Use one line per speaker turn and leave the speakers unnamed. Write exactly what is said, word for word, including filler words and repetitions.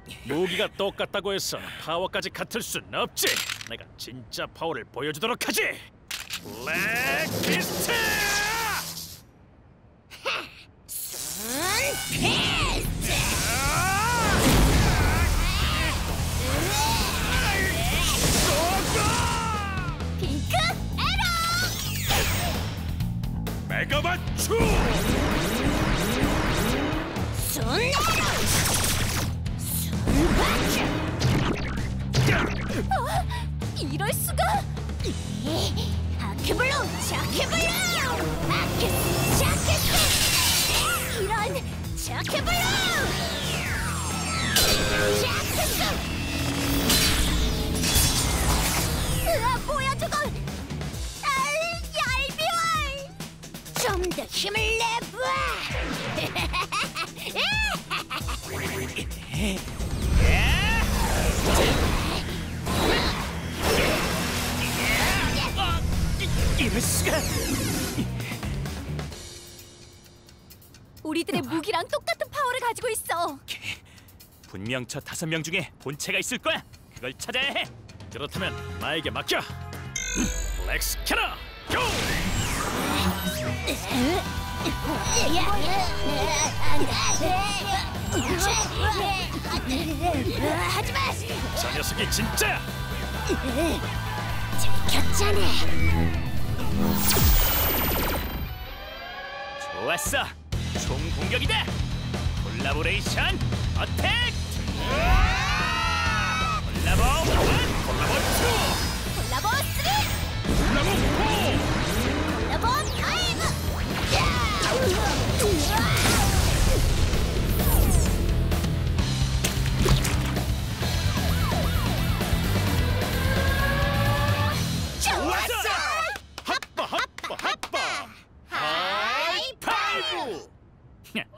무기가 똑같다고 해서 파워까지 같을 순 없지. 내가 진짜 파워를 보여주도록 하지. 블랙 피스트!
피스트! 핑크 에러!
메가마추!
순 에러! 순바퀴! 어? 이럴 수가! 아크블루! 자크블루! 아크! 자크스! 이런! 자크블루! 자크스! 으아, 뭐야 저거! 아, 얄미워! 좀 더 힘을 내봐!
이럴 수가!
우리들의 무기랑 똑같은 파워를 가지고 있어.
분명 저 다섯 명 중에 본체가 있을 거야. 그걸 찾아야 해. 그렇다면 나에게 맡겨. 블랙 스캐너 고!
하지마!
저 녀석이 진짜야.
들켰잖아.
좋았어. 총 공격이다. 콜라보레이션 어택! 콜라보 일, 콜라보 이,
콜라보 삼!
콜라보 사!
콜라보 오!
좋았어! 핫바 핫바 핫바! 하이파이브!